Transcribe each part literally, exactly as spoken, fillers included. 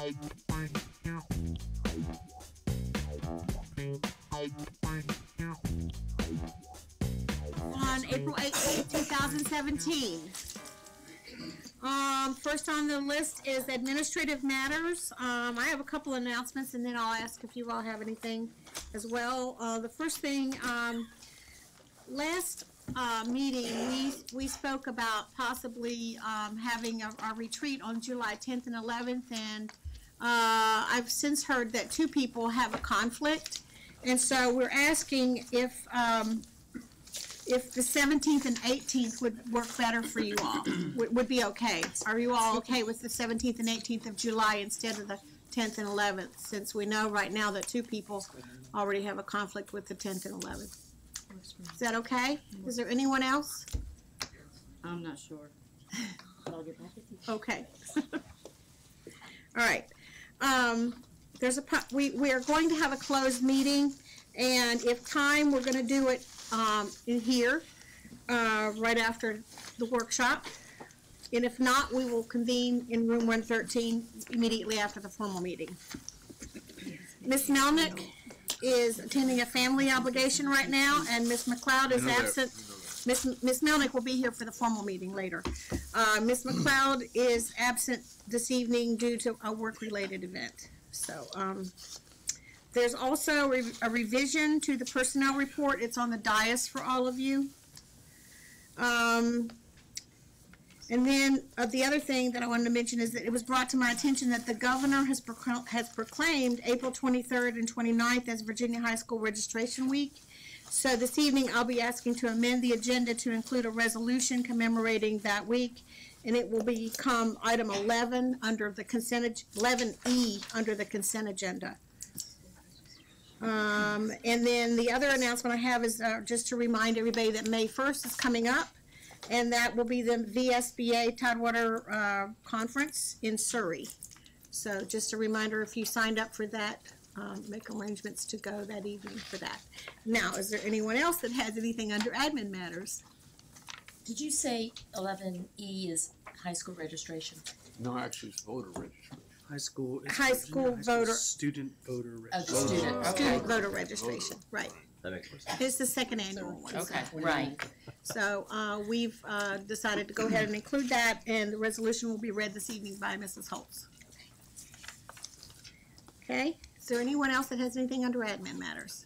On April eighteenth, two thousand seventeen. Um, first on the list is administrative matters. Um, I have a couple announcements, and then I'll ask if you all have anything as well. Uh, the first thing, um, last uh, meeting, we we spoke about possibly um, having a, a retreat on July tenth and eleventh, and uh, I've since heard that two people have a conflict, and so we're asking if um, if the seventeenth and eighteenth would work better for you all, would, would be okay. Are you all okay with the seventeenth and eighteenth of July instead of the tenth and eleventh, since we know right now that two people already have a conflict with the tenth and eleventh? Is that okay? Is there anyone else? I'm not sure. But I'll get back with you. Okay. All right. Um, there's a we we are going to have a closed meeting, and if time, we're going to do it um, in here uh, right after the workshop. And if not, we will convene in room one thirteen immediately after the formal meeting. Miz Melnick is attending a family obligation right now, and Miz McLeod is absent. Miz Miz Melnick will be here for the formal meeting later. Uh, Miz McLeod is absent this evening due to a work-related event. So um, there's also re a revision to the personnel report. It's on the dais for all of you. Um, and then uh, the other thing that I wanted to mention is that it was brought to my attention that the governor has, procl has proclaimed April twenty-third and twenty-ninth as Virginia High School Registration Week. So this evening I'll be asking to amend the agenda to include a resolution commemorating that week, and it will become item eleven under the consent, eleven E under the consent agenda. Um, and then the other announcement I have is uh, just to remind everybody that May first is coming up, and that will be the V S B A Tidewater uh, Conference in Surrey. So just a reminder, if you signed up for that, um, make arrangements to go that evening for that. Now, is there anyone else that has anything under admin matters? Did you say eleven E is high school registration? No, actually, it's voter registration. High school. High school high voter. School student voter Oh, registration. student. Okay. Student voter registration, right. That makes more sense. It's the second annual one. Okay, right. So uh, we've uh, decided to go ahead and include that, and the resolution will be read this evening by Missus Holtz. Okay, is there anyone else that has anything under admin matters?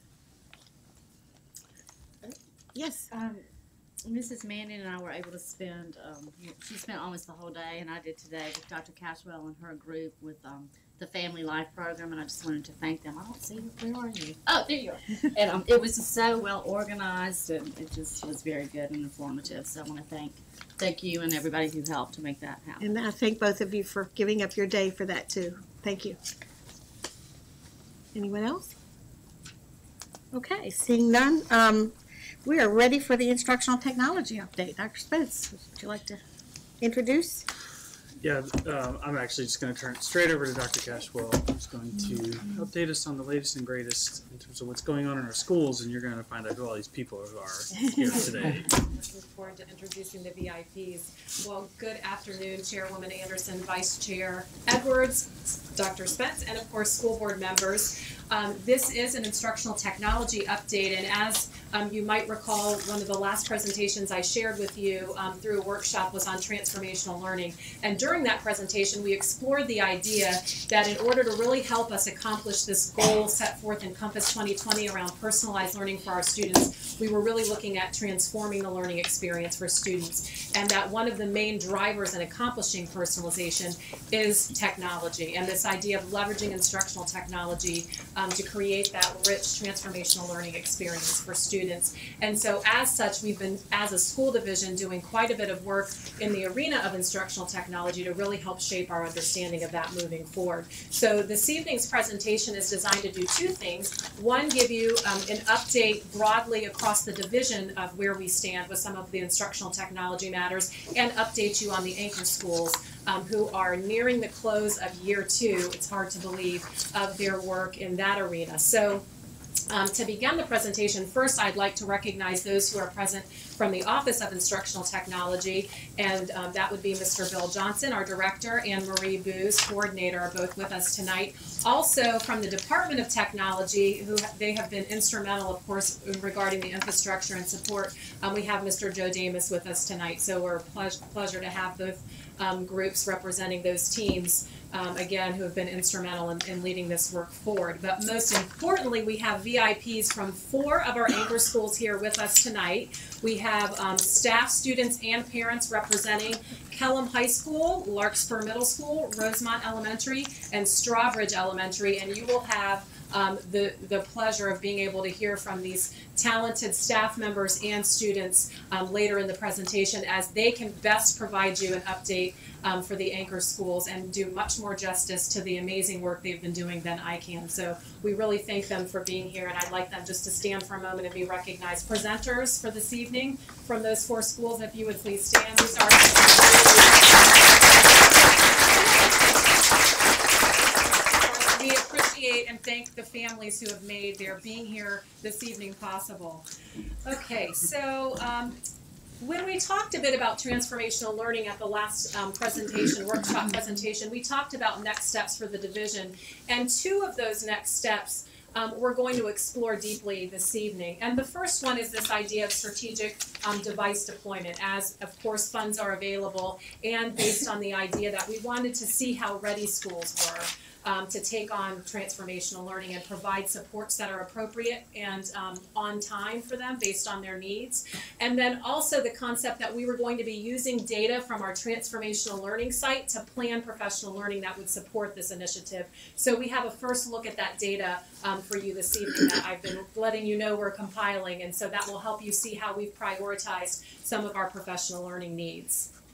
Yes. Um, Missus Manning and I were able to spend, um, she spent almost the whole day, and I did today, with Doctor Cashwell and her group with um, the Family Life Program, and I just wanted to thank them. I don't see you. Where are you? Oh, there you are. And um, it was just so well organized, and it just was very good and informative. So I want to thank thank you and everybody who helped to make that happen. And I thank both of you for giving up your day for that, too. Thank you. Anyone else? Okay, seeing none, um, we are ready for the instructional technology update. Doctor Spence, would you like to introduce? Yeah, uh, I'm actually just going to turn it straight over to Doctor Cashwell, who's going to update us on the latest and greatest in terms of what's going on in our schools, and you're going to find out who all these people are here today. Looking forward to introducing the V I Ps. Well, good afternoon, Chairwoman Anderson, Vice Chair Edwards, Doctor Spence, and of course school board members. Um, this is an instructional technology update, and as um, you might recall, one of the last presentations I shared with you um, through a workshop was on transformational learning. And during that presentation, we explored the idea that in order to really help us accomplish this goal set forth in Compass twenty twenty around personalized learning for our students, we were really looking at transforming the learning experience for students. And that one of the main drivers in accomplishing personalization is technology, and this idea of leveraging instructional technology Um, to create that rich transformational learning experience for students. And so as such, we've been, as a school division, doing quite a bit of work in the arena of instructional technology to really help shape our understanding of that moving forward. So this evening's presentation is designed to do two things. One, give you um, an update broadly across the division of where we stand with some of the instructional technology matters, and update you on the anchor schools um, who are nearing the close of year two, it's hard to believe, of their work in that arena. So Um, to begin the presentation, first I'd like to recognize those who are present from the Office of Instructional Technology, and um, that would be Mister Bill Johnson, our director, and Marie Booz, coordinator, are both with us tonight. Also from the Department of Technology, who they have been instrumental, of course, regarding the infrastructure and support, um, we have Mister Joe Damas with us tonight, so we're a ple pleasure to have both um, groups representing those teams. Um, again, who have been instrumental in, in leading this work forward. But most importantly, we have V I Ps from four of our anchor schools here with us tonight. We have um, staff, students, and parents representing Kellam High School, Larkspur Middle School, Rosemont Elementary, and Strawbridge Elementary, and you will have um, the, the pleasure of being able to hear from these talented staff members and students um, later in the presentation as they can best provide you an update Um, for the anchor schools and do much more justice to the amazing work they've been doing than I can. So we really thank them for being here, and I'd like them just to stand for a moment and be recognized. Presenters for this evening from those four schools, if you would please stand. These are we appreciate and thank the families who have made their being here this evening possible. Okay, so um, when we talked a bit about transformational learning at the last um, presentation, workshop presentation, we talked about next steps for the division. And two of those next steps um, we're going to explore deeply this evening. And the first one is this idea of strategic um, device deployment, as of course funds are available, and based on the idea that we wanted to see how ready schools were Um, to take on transformational learning and provide supports that are appropriate and um, on time for them based on their needs. And then also the concept that we were going to be using data from our transformational learning site to plan professional learning that would support this initiative. So we have a first look at that data um, for you this evening that I've been letting you know we're compiling, and so that will help you see how we've prioritized some of our professional learning needs.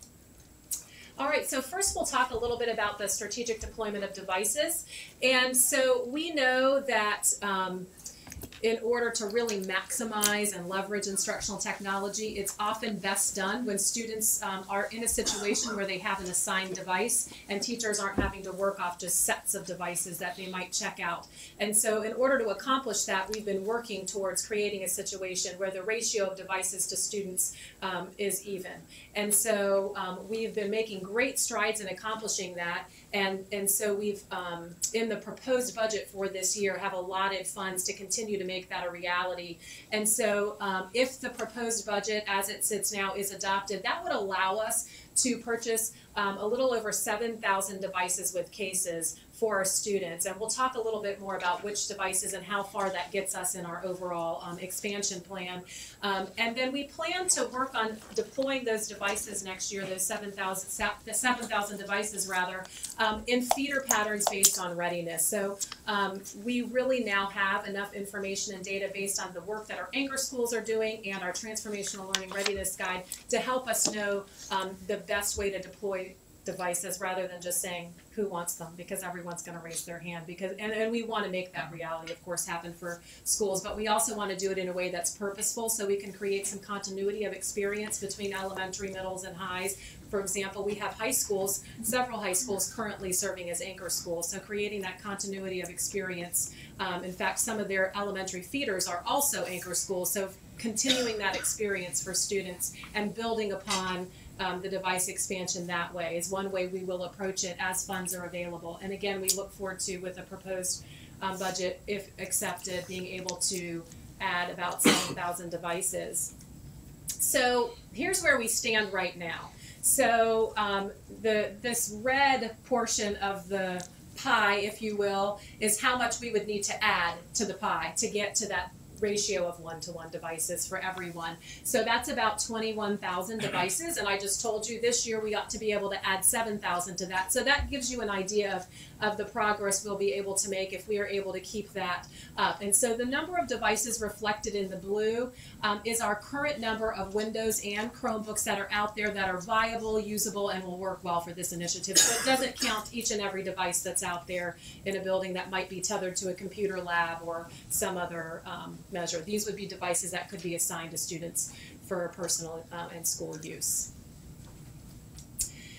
All right, so first we'll talk a little bit about the strategic deployment of devices. And so we know that um, in order to really maximize and leverage instructional technology, it's often best done when students um, are in a situation where they have an assigned device and teachers aren't having to work off just sets of devices that they might check out. And so in order to accomplish that, we've been working towards creating a situation where the ratio of devices to students um, is even. And so um, we've been making great strides in accomplishing that. And, and so we've, um, in the proposed budget for this year, have allotted funds to continue to make that a reality. And so um, if the proposed budget as it sits now is adopted, that would allow us to purchase um, a little over seven thousand devices with cases for our students. And we'll talk a little bit more about which devices and how far that gets us in our overall um, expansion plan. Um, and then we plan to work on deploying those devices next year, those seven thousand, the seven thousand devices rather, um, in feeder patterns based on readiness. So um, we really now have enough information and data based on the work that our anchor schools are doing and our transformational learning readiness guide to help us know um, the best way to deploy devices rather than just saying who wants them, because everyone's going to raise their hand, because and, and we want to make that reality, of course, happen for schools, but we also want to do it in a way that's purposeful so we can create some continuity of experience between elementary, middles, and highs. For example, we have high schools, several high schools currently serving as anchor schools, so creating that continuity of experience. Um, in fact, some of their elementary feeders are also anchor schools, so continuing that experience for students and building upon Um, the device expansion that way is one way we will approach it as funds are available. And again, we look forward to, with a proposed um, budget, if accepted, being able to add about seven thousand devices. So here's where we stand right now. So um, the this red portion of the pie, if you will, is how much we would need to add to the pie to get to that ratio of one-to-one devices for everyone. So that's about twenty-one thousand devices, and I just told you this year we ought to be able to add seven thousand to that. So that gives you an idea of, of the progress we'll be able to make if we are able to keep that up. And so the number of devices reflected in the blue um, is our current number of Windows and Chromebooks that are out there that are viable, usable, and will work well for this initiative. So it doesn't count each and every device that's out there in a building that might be tethered to a computer lab or some other um, measure. These would be devices that could be assigned to students for personal uh, and school use.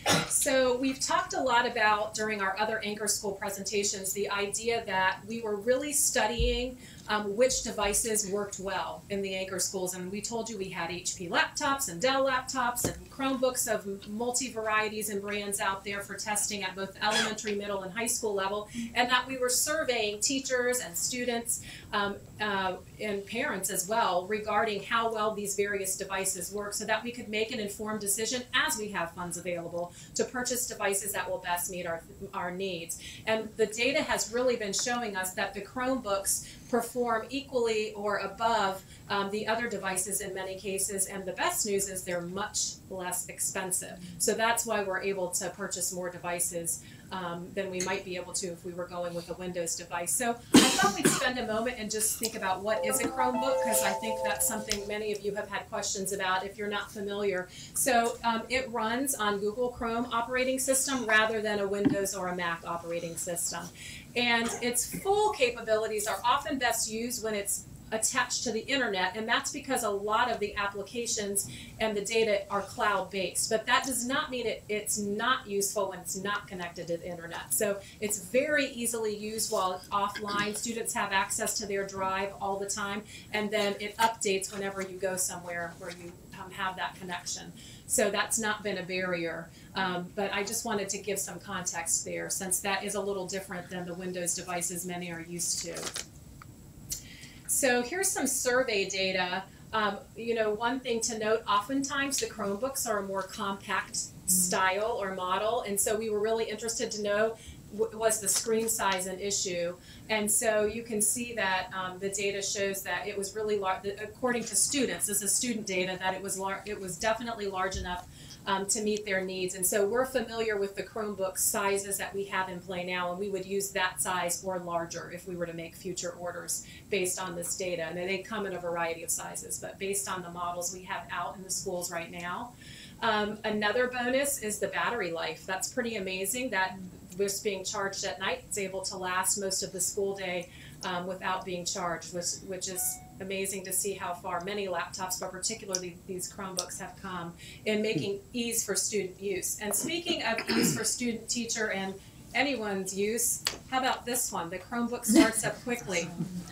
So we've talked a lot about, during our other Anchor School presentations, the idea that we were really studying um, which devices worked well in the Anchor Schools. And we told you we had H P laptops and Dell laptops and Chromebooks of multi-varieties and brands out there for testing at both elementary, middle, and high school level, and that we were surveying teachers and students um, uh, and parents as well regarding how well these various devices work, so that we could make an informed decision as we have funds available to purchase devices that will best meet our, our needs. And the data has really been showing us that the Chromebooks perform equally or above um, the other devices in many cases, and the best news is they're much less expensive. So that's why we're able to purchase more devices um, than we might be able to if we were going with a Windows device. So I thought we'd spend a moment and just think about what is a Chromebook, because I think that's something many of you have had questions about if you're not familiar. So um, it runs on Google Chrome operating system rather than a Windows or a Mac operating system. And its full capabilities are often best used when it's attached to the internet, and that's because a lot of the applications and the data are cloud-based. But that does not mean it, it's not useful when it's not connected to the internet. So it's very easily used while offline. Students have access to their drive all the time, and then it updates whenever you go somewhere where you um, have that connection. So that's not been a barrier. Um, but I just wanted to give some context there, since that is a little different than the Windows devices many are used to. So here's some survey data. Um, you know, one thing to note, oftentimes the Chromebooks are a more compact style or model, and so we were really interested to know, w was the screen size an issue? And so you can see that um, the data shows that it was really large, according to students, this is student data, that it was, lar it was definitely large enough Um, to meet their needs. And so we're familiar with the Chromebook sizes that we have in play now, and we would use that size or larger if we were to make future orders based on this data. And they come in a variety of sizes, but based on the models we have out in the schools right now. Um, another bonus is the battery life. That's pretty amazing that this being charged at night, it's able to last most of the school day um, without being charged, which, which is amazing to see how far many laptops, but particularly these Chromebooks, have come in making ease for student use. And speaking of ease for student, teacher, and anyone's use, how about this one? The Chromebook starts up quickly.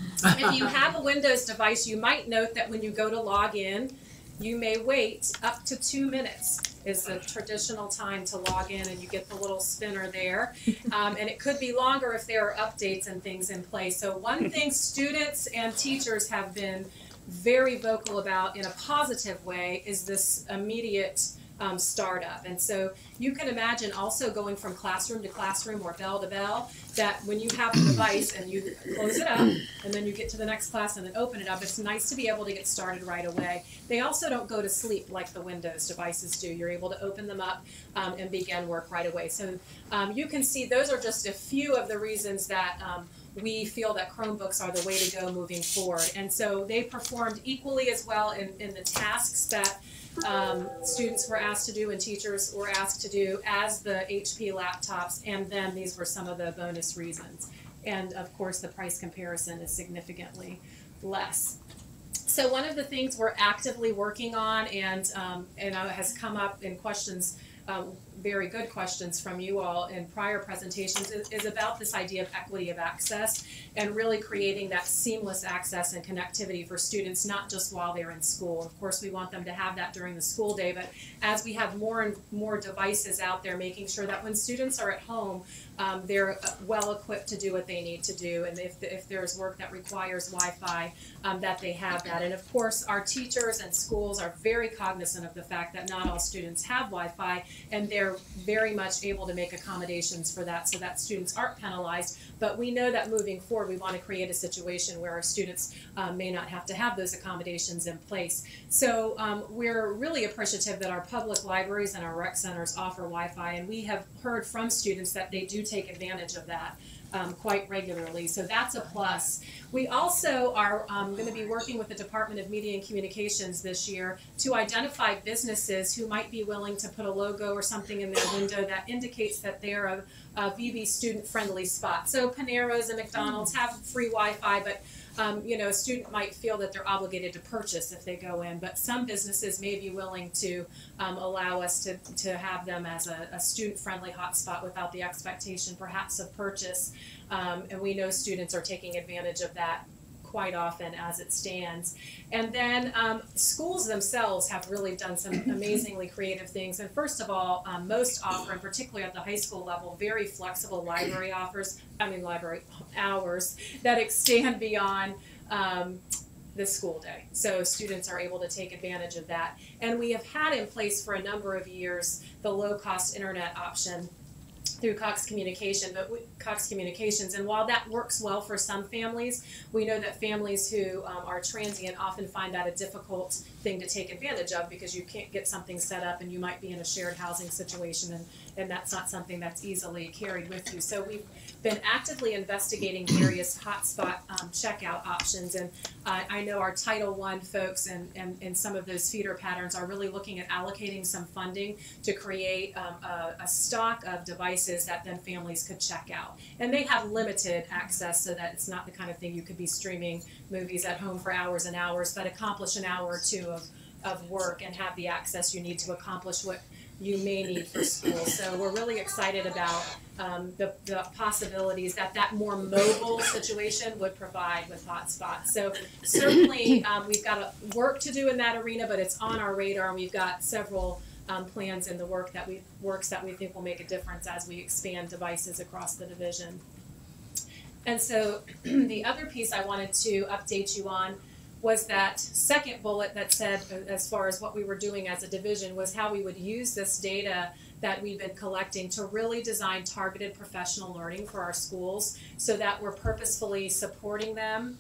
If you have a Windows device, you might note that when you go to log in, you may wait up to two minutes is the traditional time to log in, and you get the little spinner there. Um, and it could be longer if there are updates and things in place. So one thing students and teachers have been very vocal about in a positive way is this immediate um, startup. And so you can imagine also going from classroom to classroom or bell to bell, that when you have the device and you close it up and then you get to the next class and then open it up, it's nice to be able to get started right away. They also don't go to sleep like the Windows devices do. You're able to open them up um, and begin work right away. So um, you can see those are just a few of the reasons that um, we feel that Chromebooks are the way to go moving forward. And so they performed equally as well in, in the tasks that Um, students were asked to do and teachers were asked to do as the H P laptops, and then these were some of the bonus reasons. And of course the price comparison is significantly less. So one of the things we're actively working on, and, um, and uh, has come up in questions, um, very good questions from you all in prior presentations, is, is about this idea of equity of access and really creating that seamless access and connectivity for students, not just while they're in school. Of course, we want them to have that during the school day, but as we have more and more devices out there, making sure that when students are at home, um, they're well equipped to do what they need to do, and if, if there's work that requires Wi-Fi, um, that they have that. And of course, our teachers and schools are very cognizant of the fact that not all students have Wi-Fi, and they're very much able to make accommodations for that so that students aren't penalized. But we know that moving forward, we want to create a situation where our students um, may not have to have those accommodations in place. So um, we're really appreciative that our public libraries and our rec centers offer Wi-Fi, and we have heard from students that they do take advantage of that um, quite regularly. So that's a plus. We also are um, going to be working with the Department of Media and Communications this year to identify businesses who might be willing to put a logo or something something in their window that indicates that they're a, a V B student-friendly spot. So Paneras and McDonald's have free Wi-Fi, but um, you know, a student might feel that they're obligated to purchase if they go in. But some businesses may be willing to um, allow us to, to have them as a, a student-friendly hotspot without the expectation, perhaps, of purchase. Um, and we know students are taking advantage of that quite often as it stands. And then um, schools themselves have really done some amazingly creative things. And first of all, um, most offer, and particularly at the high school level, very flexible library offers, I mean library hours that extend beyond um, the school day. So students are able to take advantage of that. And we have had in place for a number of years the low-cost internet option through Cox Communication, but we, Cox Communications, and while that works well for some families, we know that families who um, are transient often find that a difficult thing to take advantage of because you can't get something set up and you might be in a shared housing situation, and, and that's not something that's easily carried with you. So we've been actively investigating various hotspot um, checkout options, and uh, I know our Title One folks and, and, and some of those feeder patterns are really looking at allocating some funding to create um, a, a stock of devices that then families could check out. And they have limited access so that it's not the kind of thing you could be streaming movies at home for hours and hours, but accomplish an hour or two of, of work and have the access you need to accomplish what you may need for school. So we're really excited about um, the, the possibilities that that more mobile situation would provide with hotspots. So certainly um, we've got a work to do in that arena, but it's on our radar, and we've got several Um, plans in the work that we works that we think will make a difference as we expand devices across the division. And so the other piece I wanted to update you on was that second bullet that said, as far as what we were doing as a division, was how we would use this data that we've been collecting to really design targeted professional learning for our schools so that we're purposefully supporting them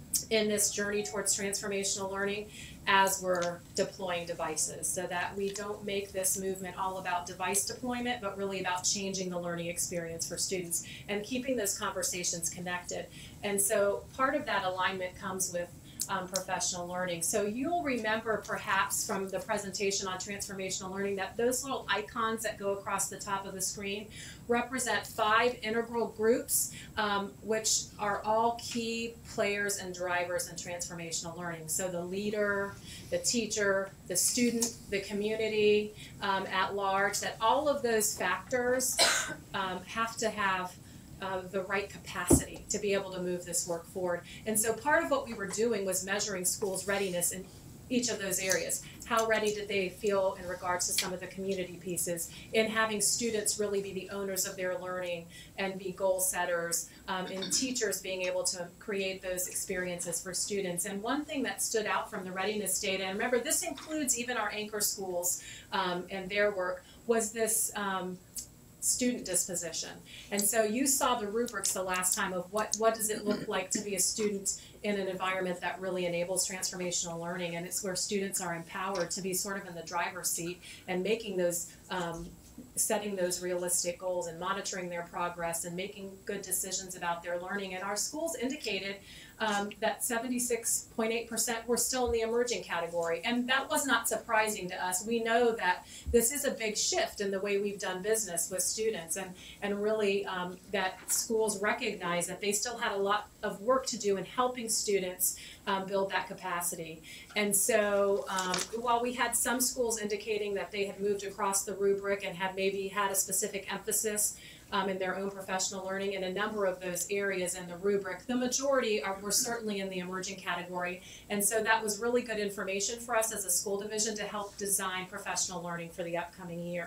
in this journey towards transformational learning as we're deploying devices, so that we don't make this movement all about device deployment, but really about changing the learning experience for students and keeping those conversations connected. And so part of that alignment comes with Um, professional learning. So you'll remember perhaps from the presentation on transformational learning that those little icons that go across the top of the screen represent five integral groups, um, which are all key players and drivers in transformational learning. So the leader, the teacher, the student, the community um, at large, that all of those factors um, have to have Uh, the right capacity to be able to move this work forward. And so part of what we were doing was measuring schools' readiness in each of those areas. How ready did they feel in regards to some of the community pieces, in having students really be the owners of their learning and be goal setters, um, and teachers being able to create those experiences for students. And one thing that stood out from the readiness data, and remember this includes even our anchor schools um, and their work, was this um, student disposition. And so you saw the rubrics the last time of what, what does it look like to be a student in an environment that really enables transformational learning, and it's where students are empowered to be sort of in the driver's seat and making those, um, setting those realistic goals and monitoring their progress and making good decisions about their learning. And our schools indicated um, that seventy-six point eight percent were still in the emerging category. And that was not surprising to us. We know that this is a big shift in the way we've done business with students, and, and really um, that schools recognize that they still had a lot of work to do in helping students um, build that capacity. And so um, while we had some schools indicating that they had moved across the rubric and had maybe had a specific emphasis Um, in their own professional learning in a number of those areas in the rubric, the majority are, were certainly in the emerging category. And so that was really good information for us as a school division to help design professional learning for the upcoming year.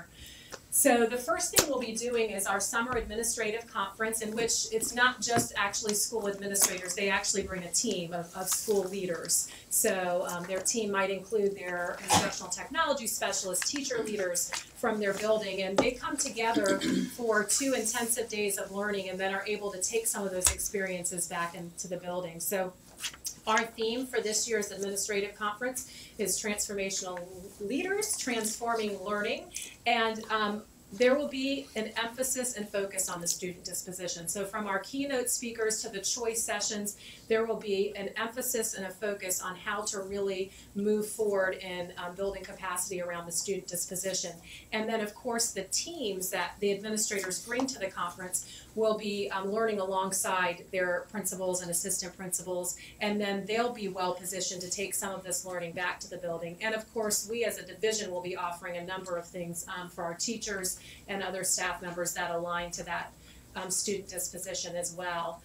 So the first thing we'll be doing is our summer administrative conference, in which it's not just actually school administrators. They actually bring a team of, of school leaders. So um, their team might include their instructional technology specialists, teacher leaders from their building, and they come together for two intensive days of learning and then are able to take some of those experiences back into the building. So our theme for this year's administrative conference is Transformational Leaders, Transforming Learning. And um, there will be an emphasis and focus on the student disposition. So from our keynote speakers to the choice sessions, there will be an emphasis and a focus on how to really move forward in um, building capacity around the student disposition. And then, of course, the teams that the administrators bring to the conference will be um, learning alongside their principals and assistant principals, and then they'll be well positioned to take some of this learning back to the building. And of course, we as a division will be offering a number of things um, for our teachers and other staff members that align to that um, student disposition as well.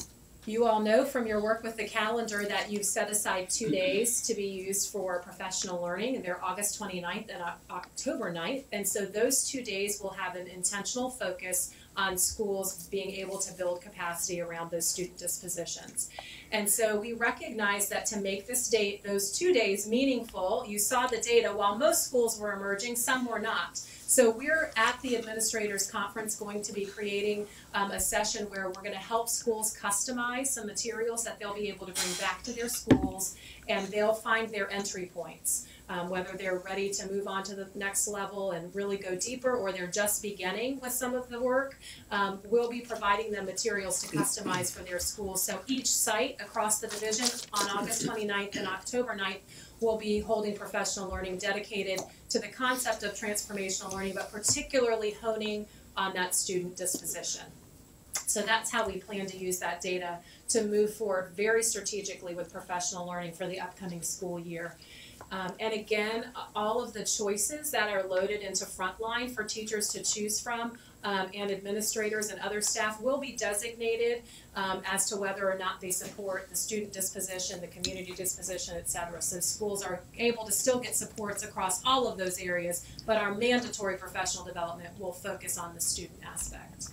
You all know from your work with the calendar that you've set aside two days to be used for professional learning, and they're August twenty-ninth and October ninth. And so those two days will have an intentional focus on schools being able to build capacity around those student dispositions. And so we recognize that to make this date, those two days meaningful, you saw the data, while most schools were emerging, some were not. So we're at the Administrators Conference going to be creating um, a session where we're going to help schools customize some materials that they'll be able to bring back to their schools, and they'll find their entry points. Um, whether they're ready to move on to the next level and really go deeper, or they're just beginning with some of the work, um, we'll be providing them materials to customize for their schools. So each site across the division on August twenty-ninth and October ninth will be holding professional learning dedicated to the concept of transformational learning, but particularly honing on that student disposition. So that's how we plan to use that data to move forward very strategically with professional learning for the upcoming school year. Um, and again, all of the choices that are loaded into Frontline for teachers to choose from um, and administrators and other staff will be designated um, as to whether or not they support the student disposition, the community disposition, et cetera. So schools are able to still get supports across all of those areas, but our mandatory professional development will focus on the student aspect.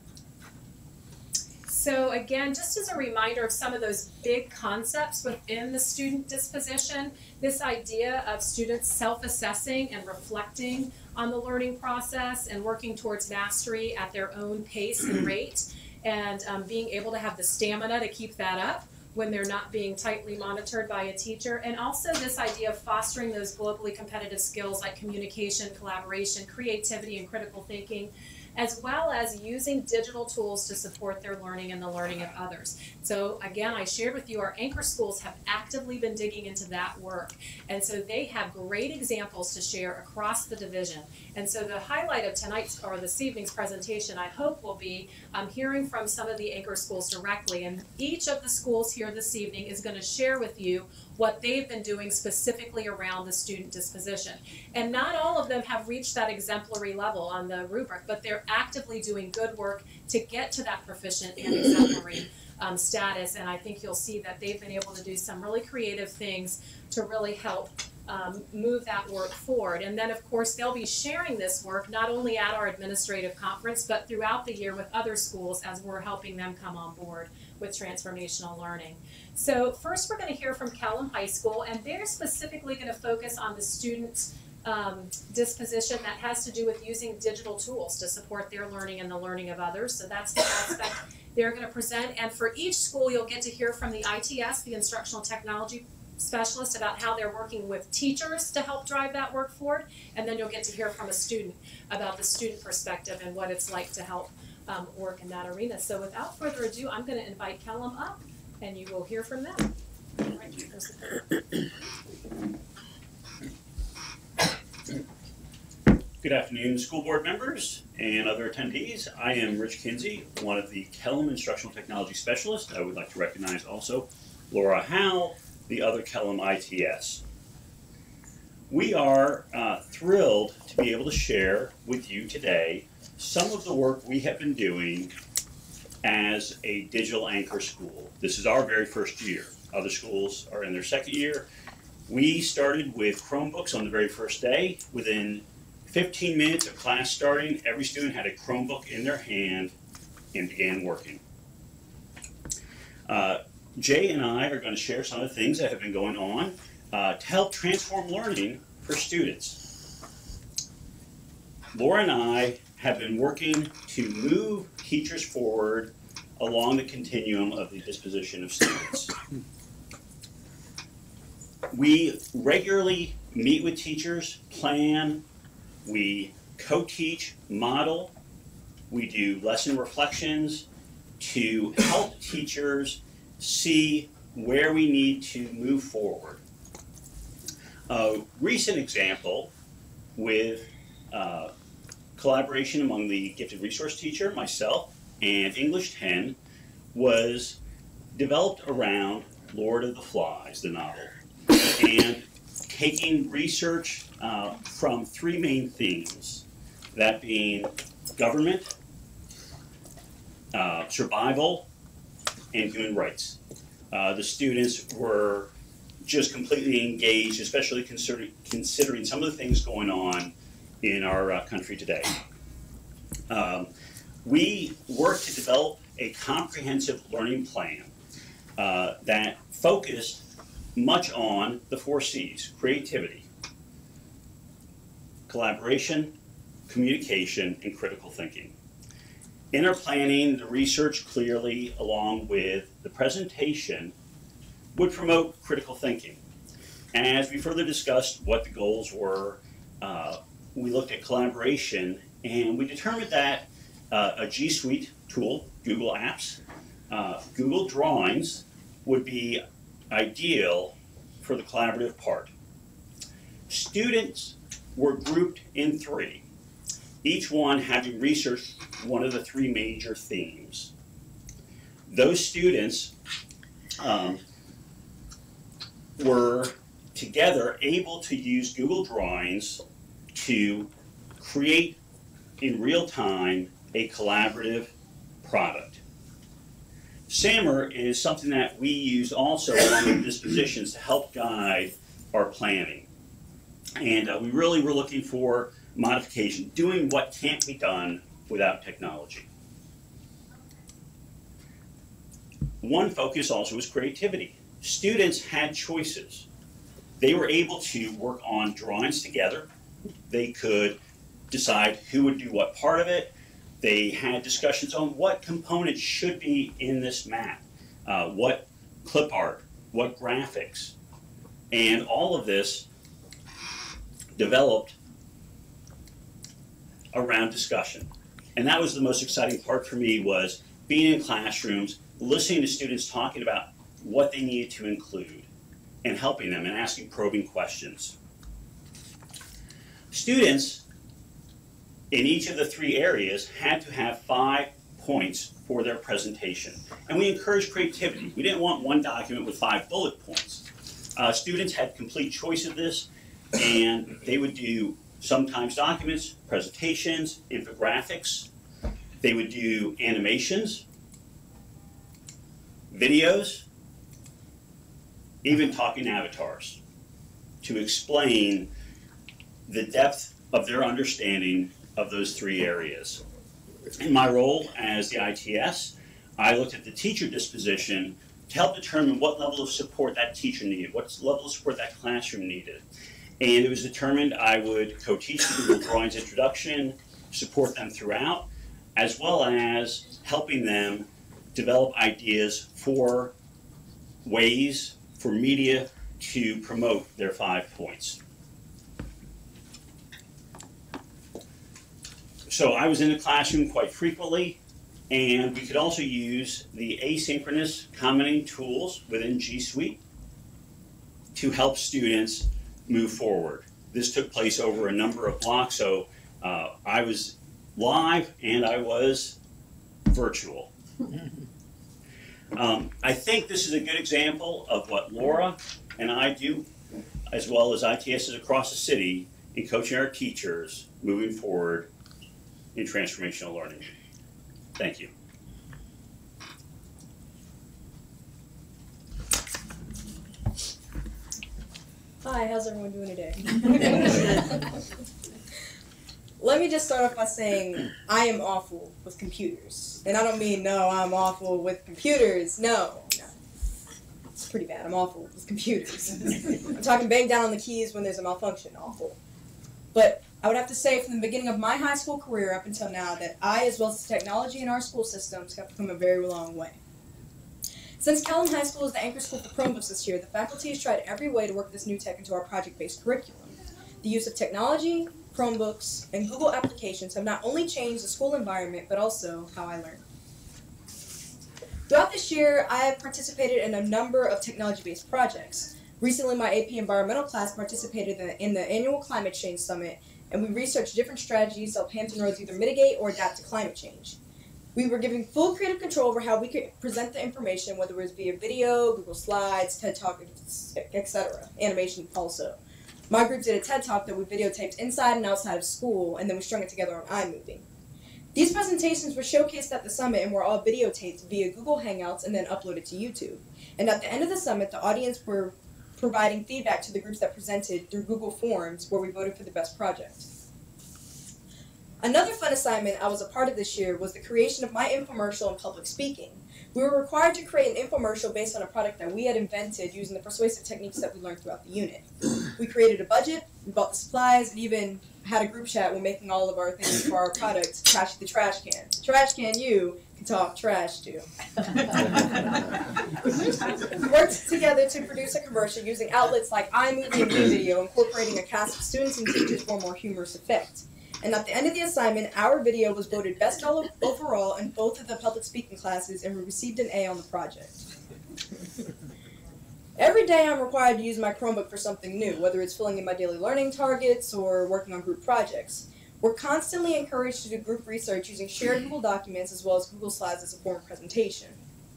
So again, just as a reminder of some of those big concepts within the student disposition, this idea of students self-assessing and reflecting on the learning process and working towards mastery at their own pace and rate, and um, being able to have the stamina to keep that up when they're not being tightly monitored by a teacher. And also this idea of fostering those globally competitive skills like communication, collaboration, creativity, and critical thinking, as well as using digital tools to support their learning and the learning of others. So again, I shared with you our anchor schools have actively been digging into that work. And so they have great examples to share across the division. And so the highlight of tonight's or this evening's presentation, I hope, will be um, hearing from some of the anchor schools directly. And each of the schools here this evening is going to share with you what they've been doing specifically around the student disposition. And not all of them have reached that exemplary level on the rubric, but they're actively doing good work to get to that proficient and exemplary um, status. And I think you'll see that they've been able to do some really creative things to really help um, move that work forward. And then, of course, they'll be sharing this work not only at our administrative conference, but throughout the year with other schools as we're helping them come on board with transformational learning. So first we're going to hear from Kellam High School, and they're specifically going to focus on the student um, disposition that has to do with using digital tools to support their learning and the learning of others. So that's the aspect they're going to present. And for each school, you'll get to hear from the I T S, the Instructional Technology Specialist, about how they're working with teachers to help drive that work forward. And then you'll get to hear from a student about the student perspective and what it's like to help um, work in that arena. So without further ado, I'm going to invite Kellam up, and you will hear from them. Good afternoon, school board members and other attendees. I am Rich Kinsey, one of the Kellam Instructional Technology Specialists. I would like to recognize also Laura Howe, the other Kellam I T S. We are uh, thrilled to be able to share with you today some of the work we have been doing as a digital anchor school. This is our very first year. Other schools are in their second year. We started with Chromebooks on the very first day. Within fifteen minutes of class starting, every student had a Chromebook in their hand and began working. Uh, Jay and I are going to share some of the things that have been going on uh, to help transform learning for students. Laura and I have been working to move teachers forward along the continuum of the disposition of students. We regularly meet with teachers, plan, we co-teach, model. We do lesson reflections to help teachers see where we need to move forward. A recent example with uh, collaboration among the gifted resource teacher, myself, and English ten was developed around Lord of the Flies, the novel, and taking research uh, from three main themes, that being government, uh, survival, and human rights. Uh, the students were just completely engaged, especially consider considering some of the things going on in our uh, country today. Um, we worked to develop a comprehensive learning plan uh, that focused much on the four C's: creativity, collaboration, communication, and critical thinking. In our planning, the research clearly, along with the presentation, would promote critical thinking. As we further discussed what the goals were, uh, we looked at collaboration, and we determined that uh, a G Suite tool, Google Apps, uh, Google Drawings would be ideal for the collaborative part. Students were grouped in three, each one having researched one of the three major themes. Those students um, were together able to use Google Drawings to create in real time a collaborative product. SAMR is something that we use also along with dispositions to help guide our planning. And uh, we really were looking for modification, doing what can't be done without technology. One focus also was creativity. Students had choices. They were able to work on drawings together. They could decide who would do what part of it. They had discussions on what components should be in this map, uh, what clip art, what graphics, and all of this developed around discussion. And that was the most exciting part for me, was being in classrooms, listening to students talking about what they needed to include, and helping them and asking probing questions. Students in each of the three areas had to have five points for their presentation. And we encouraged creativity. We didn't want one document with five bullet points. Uh, students had complete choice of this, and they would do sometimes documents, presentations, infographics. They would do animations, videos, even talking avatars to explain the depth of their understanding of those three areas. In my role as the I T S, I looked at the teacher disposition to help determine what level of support that teacher needed, what level of support that classroom needed. And it was determined I would co-teach the Google Drawings introduction, support them throughout, as well as helping them develop ideas for ways for media to promote their five points. So I was in the classroom quite frequently, and we could also use the asynchronous commenting tools within G Suite to help students move forward. This took place over a number of blocks, so uh, I was live and I was virtual. Um, I think this is a good example of what Laura and I do, as well as I T Ss across the city, in coaching our teachers moving forward in transformational learning. Thank you. Hi, how's everyone doing today? Let me just start off by saying I am awful with computers. And I don't mean, no, I'm awful with computers. No, no. It's pretty bad. I'm awful with computers. I'm talking bang down on the keys when there's a malfunction. Awful. But I would have to say from the beginning of my high school career up until now that I, as well as the technology in our school systems, have come a very long way. Since Kellam High School is the anchor school for Chromebooks this year, the faculty has tried every way to work this new tech into our project-based curriculum. The use of technology, Chromebooks, and Google applications have not only changed the school environment, but also how I learn. Throughout this year, I have participated in a number of technology-based projects. Recently, my A P Environmental class participated in the, in the annual Climate Change Summit, and we researched different strategies to help Hampton Roads either mitigate or adapt to climate change. We were given full creative control over how we could present the information, whether it was via video, Google Slides, TED Talk, et cetera. Animation also. My group did a TED Talk that we videotaped inside and outside of school, and then we strung it together on iMovie. These presentations were showcased at the summit and were all videotaped via Google Hangouts and then uploaded to YouTube. And at the end of the summit, the audience were providing feedback to the groups that presented through Google Forms, where we voted for the best project. Another fun assignment I was a part of this year was the creation of my infomercial in public speaking. We were required to create an infomercial based on a product that we had invented using the persuasive techniques that we learned throughout the unit. We created a budget, we bought the supplies, and even had a group chat when making all of our things for our product, Trash the Trash Can. Trash can you can talk trash to. We worked together to produce a commercial using outlets like iMovie and video, incorporating a cast of students and teachers for a more humorous effect. And at the end of the assignment, our video was voted best overall in both of the public speaking classes, and we received an A on the project. Every day I'm required to use my Chromebook for something new, whether it's filling in my daily learning targets or working on group projects. We're constantly encouraged to do group research using shared Google documents as well as Google Slides as a form of presentation.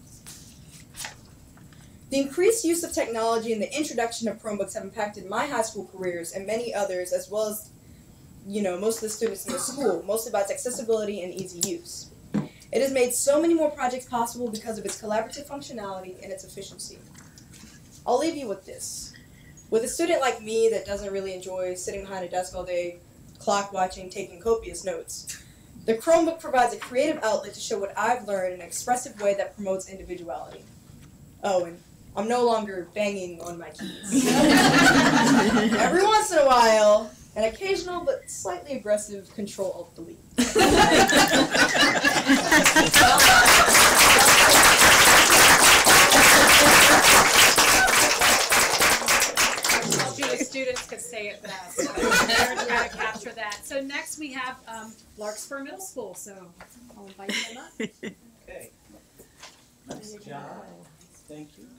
The increased use of technology and the introduction of Chromebooks have impacted my high school careers and many others, as well as, you know, most of the students in the school, mostly about its accessibility and easy use. It has made so many more projects possible because of its collaborative functionality and its efficiency. I'll leave you with this. With a student like me that doesn't really enjoy sitting behind a desk all day, clock watching, taking copious notes, the Chromebook provides a creative outlet to show what I've learned in an expressive way that promotes individuality. Oh, and I'm no longer banging on my keys. Every once in a while, an occasional but slightly aggressive Control-Alt-Delete. The students could say it best. So they're trying to capture that. So next we have um, Larkspur Middle School. So I'll invite them up. Okay. Nice job. Thank you.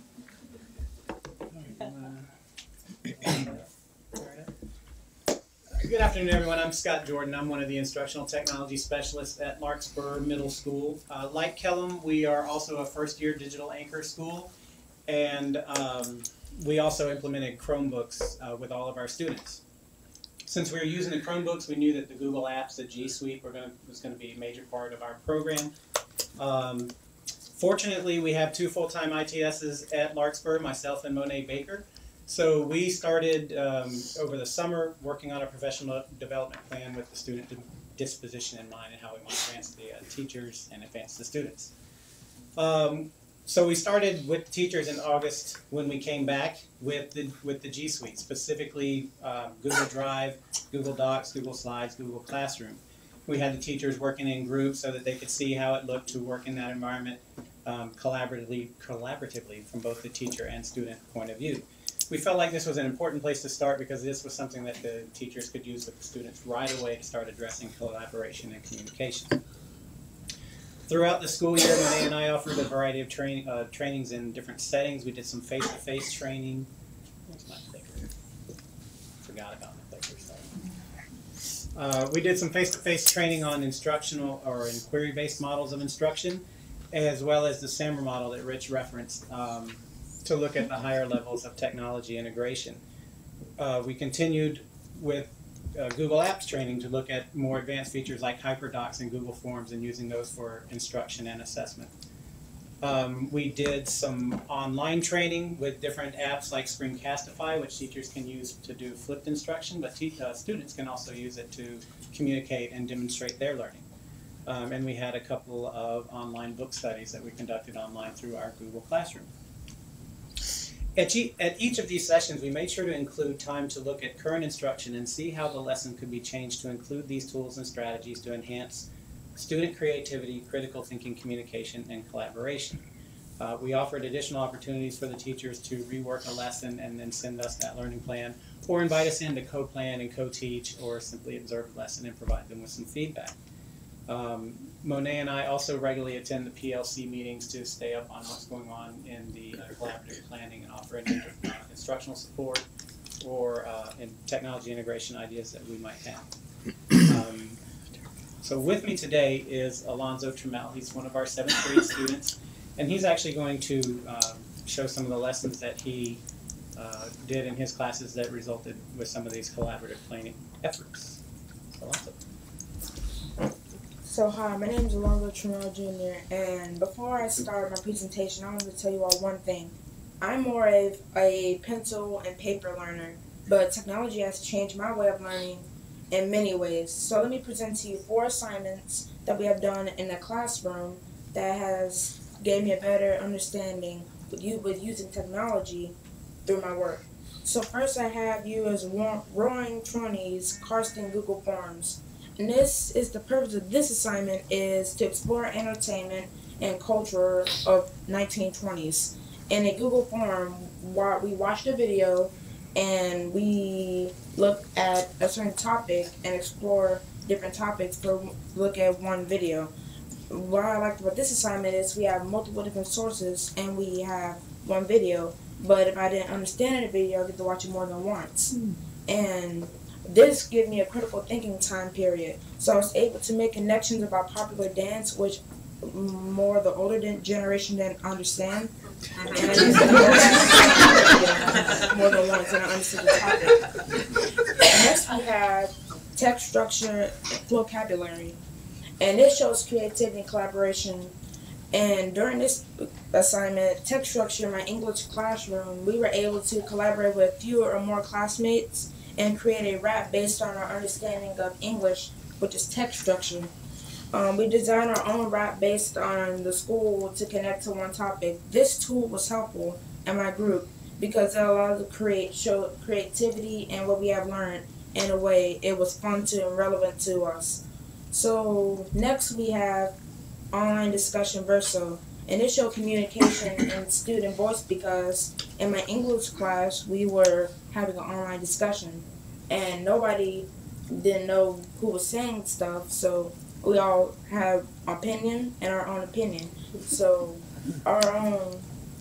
Good afternoon, everyone. I'm Scott Jordan. I'm one of the instructional technology specialists at Larkspur Middle School. Uh, like Kellum, we are also a first-year digital anchor school, and um, we also implemented Chromebooks uh, with all of our students. Since we were using the Chromebooks, we knew that the Google Apps, the G Suite, were gonna, was going to be a major part of our program. Um, fortunately, we have two full-time I T Ss at Larkspur, myself and Monet Baker. So we started um, over the summer working on a professional development plan with the student disposition in mind and how we want to advance the uh, teachers and advance the students. Um, so we started with teachers in August when we came back with the, with the G Suite, specifically um, Google Drive, Google Docs, Google Slides, Google Classroom. We had the teachers working in groups so that they could see how it looked to work in that environment um, collaboratively, collaboratively from both the teacher and student point of view. We felt like this was an important place to start because this was something that the teachers could use with the students right away to start addressing collaboration and communication. Throughout the school year, Monet and I offered a variety of train, uh, trainings in different settings. We did some face-to-face training. Where's my clicker? Forgot about my clicker, sorry. Uh, we did some face-to-face training on instructional or inquiry-based models of instruction, as well as the S A M R model that Rich referenced. Um, to look at the higher levels of technology integration. Uh, we continued with uh, Google Apps training to look at more advanced features like HyperDocs and Google Forms and using those for instruction and assessment. Um, we did some online training with different apps like Screencastify, which teachers can use to do flipped instruction, but te uh, students can also use it to communicate and demonstrate their learning. Um, and we had a couple of online book studies that we conducted online through our Google Classroom. At, e at each of these sessions, we made sure to include time to look at current instruction and see how the lesson could be changed to include these tools and strategies to enhance student creativity, critical thinking, communication, and collaboration. Uh, we offered additional opportunities for the teachers to rework a lesson and then send us that learning plan, or invite us in to co-plan and co-teach, or simply observe the lesson and provide them with some feedback. Um, Monet and I also regularly attend the P L C meetings to stay up on what's going on in the uh, collaborative planning and offer any uh, instructional support or uh, in technology integration ideas that we might have. Um, so with me today is Alonzo Trammell. He's one of our seventh grade students, and he's actually going to um, show some of the lessons that he uh, did in his classes that resulted with some of these collaborative planning efforts. So, Alonzo. So hi, my name is Alonzo Trammell Junior and before I start my presentation, I wanted to tell you all one thing. I'm more of a pencil and paper learner, but technology has changed my way of learning in many ways. So let me present to you four assignments that we have done in the classroom that has gave me a better understanding with you with using technology through my work. So first I have you as Roaring Twenties Karsten Google Forms. And this is the purpose of this assignment is to explore entertainment and culture of nineteen twenties. In a Google form, we watched a video and we look at a certain topic and explore different topics for look at one video. What I liked about this assignment is we have multiple different sources and we have one video, but if I didn't understand the video, I get to watch it more than once. Mm. And this gave me a critical thinking time period. So I was able to make connections about popular dance, which more the older generation didn't understand. And I used to know that more than once, and I understood the topic. Next we have text structure and vocabulary. And this shows creativity and collaboration. And during this assignment, text structure in my English classroom, we were able to collaborate with fewer or more classmates and create a rap based on our understanding of English, which is text structure. Um, we designed our own rap based on the school to connect to one topic. This tool was helpful in my group because it allowed us to create, show creativity and what we have learned in a way it was fun to and relevant to us. So next we have online discussion Verso. And this showed communication and student voice because in my English class we were having an online discussion and nobody didn't know who was saying stuff, so we all have opinion and our own opinion. So our own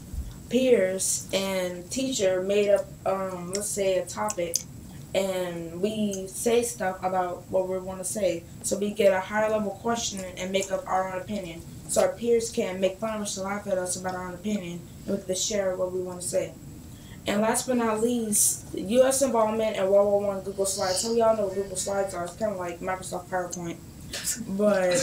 peers and teacher made up, um, let's say, a topic, and we say stuff about what we want to say. So we get a higher level question and make up our own opinion. So our peers can make fun of us and laugh at us about our own opinion, and we can share what we want to say. And last but not least, U S involvement in World War One Google Slides. So we all know what Google Slides are. It's kind of like Microsoft PowerPoint. But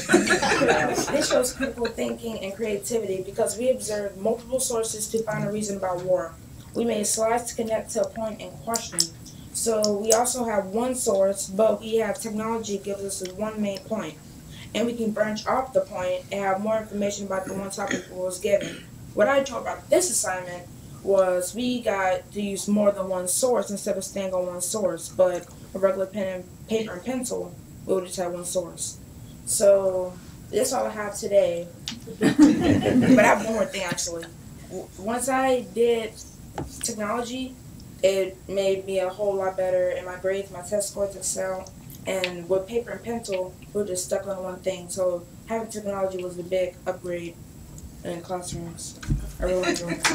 this shows critical thinking and creativity because we observed multiple sources to find a reason about war. We made slides to connect to a point in question. So we also have one source, but we have technology gives us one main point. And we can branch off the point and have more information about the one topic that was given. What I enjoyed about this assignment was we got to use more than one source instead of staying on one source, but a regular pen and paper and pencil, we would just have one source. So that's all I have today. But I have one more thing actually. Once I did technology, it made me a whole lot better in my grades, my test scores excel. And with paper and pencil, we were just stuck on one thing. So having technology was a big upgrade in classrooms. I really enjoyed it.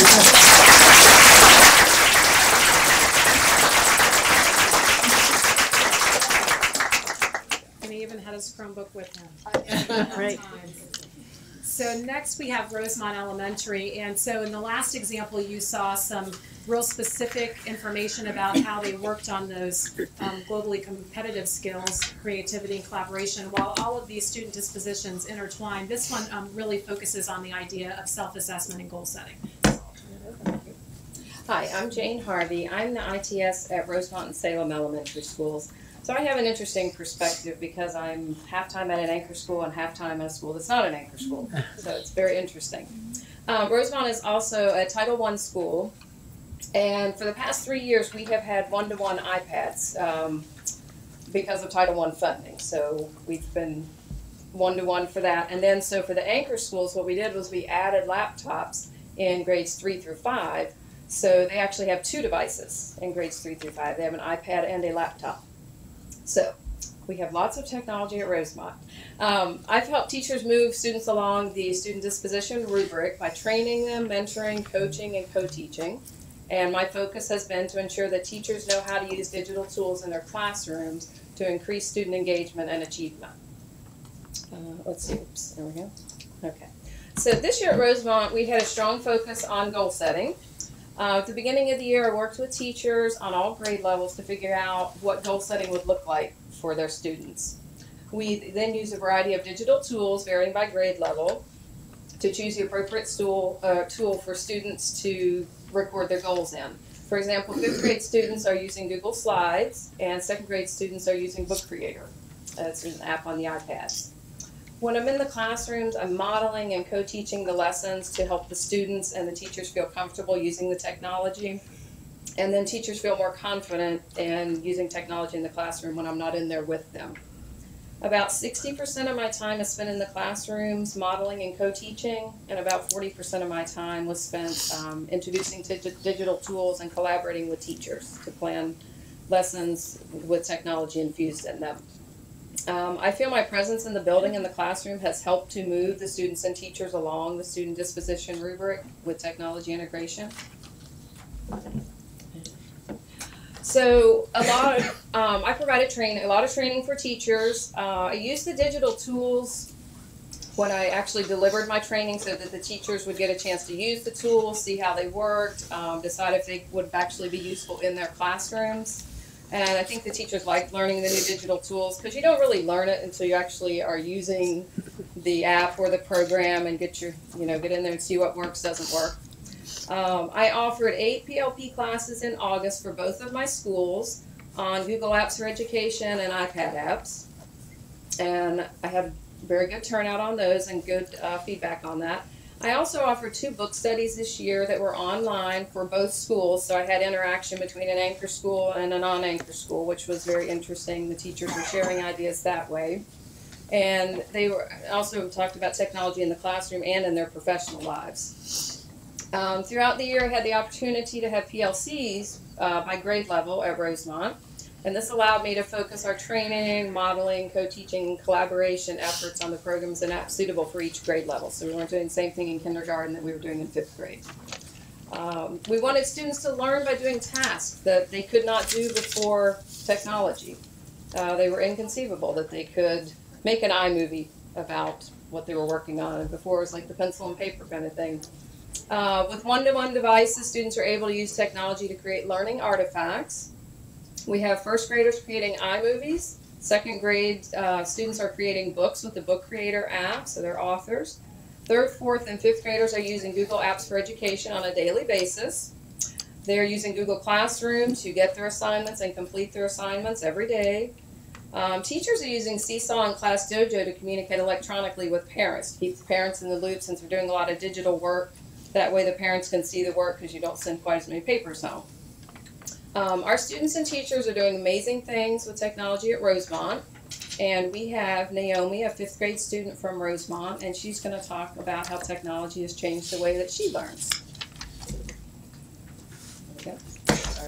And he even had his Chromebook with him. Right. So next we have Rosemont Elementary, and so in the last example you saw some real specific information about how they worked on those um, globally competitive skills, creativity and collaboration, while all of these student dispositions intertwine. This one um, really focuses on the idea of self-assessment and goal setting. Hi, I'm Jane Harvey. I'm the I T S at Rosemont and Salem Elementary Schools. So I have an interesting perspective because I'm half-time at an anchor school and half-time at a school that's not an anchor school. So it's very interesting. Uh, Rosemont is also a Title one school. And for the past three years, we have had one-to-one iPads um, because of Title one funding. So we've been one-to-one for that. And then so for the anchor schools, what we did was we added laptops in grades three through five. So they actually have two devices in grades three through five. They have an iPad and a laptop. So we have lots of technology at Rosemont. Um, I've helped teachers move students along the student disposition rubric by training them, mentoring, coaching, and co-teaching. And my focus has been to ensure that teachers know how to use digital tools in their classrooms to increase student engagement and achievement. Uh, let's see, oops, there we go. Okay. So this year at Rosemont, we had a strong focus on goal setting. Uh, at the beginning of the year, I worked with teachers on all grade levels to figure out what goal setting would look like for their students. We then used a variety of digital tools, varying by grade level, to choose the appropriate tool, uh, tool for students to record their goals in. For example, fifth grade students are using Google Slides, and second grade students are using Book Creator. It's an app on the iPad. When I'm in the classrooms, I'm modeling and co-teaching the lessons to help the students and the teachers feel comfortable using the technology. And then teachers feel more confident in using technology in the classroom when I'm not in there with them. About sixty percent of my time is spent in the classrooms modeling and co-teaching, and about forty percent of my time was spent um, introducing digital tools and collaborating with teachers to plan lessons with technology infused in them. Um, I feel my presence in the building and the classroom has helped to move the students and teachers along the student disposition rubric with technology integration. So a lot of, um, I provided training, a lot of training for teachers. Uh, I used the digital tools when I actually delivered my training so that the teachers would get a chance to use the tools, see how they worked, um, decide if they would actually be useful in their classrooms. And I think the teachers liked learning the new digital tools because you don't really learn it until you actually are using the app or the program and get your, you know, get in there and see what works, doesn't work. Um, I offered eight P L P classes in August for both of my schools on Google Apps for Education and iPad apps. And I had very good turnout on those and good uh, feedback on that. I also offered two book studies this year that were online for both schools, so I had interaction between an anchor school and a non-anchor school, which was very interesting. The teachers were sharing ideas that way. And they were also talked about technology in the classroom and in their professional lives. Um, throughout the year, I had the opportunity to have P L Cs uh, by grade level at Rosemont. And this allowed me to focus our training, modeling, co-teaching, and collaboration efforts on the programs and apps suitable for each grade level. So we weren't doing the same thing in kindergarten that we were doing in fifth grade. Um, we wanted students to learn by doing tasks that they could not do before technology. Uh, they were inconceivable that they could make an iMovie about what they were working on. And before it was like the pencil and paper kind of thing. Uh, with one-to-one devices, students are able to use technology to create learning artifacts. We have first graders creating iMovies. Second grade uh, students are creating books with the Book Creator app, so they're authors. Third, fourth, and fifth graders are using Google Apps for Education on a daily basis. They're using Google Classroom to get their assignments and complete their assignments every day. Um, teachers are using Seesaw and Class Dojo to communicate electronically with parents, keep the parents in the loop since we're doing a lot of digital work. That way the parents can see the work because you don't send quite as many papers home. Um, our students and teachers are doing amazing things with technology at Rosemont, and we have Naomi, a fifth grade student from Rosemont, and she's going to talk about how technology has changed the way that she learns. Yep. Sorry.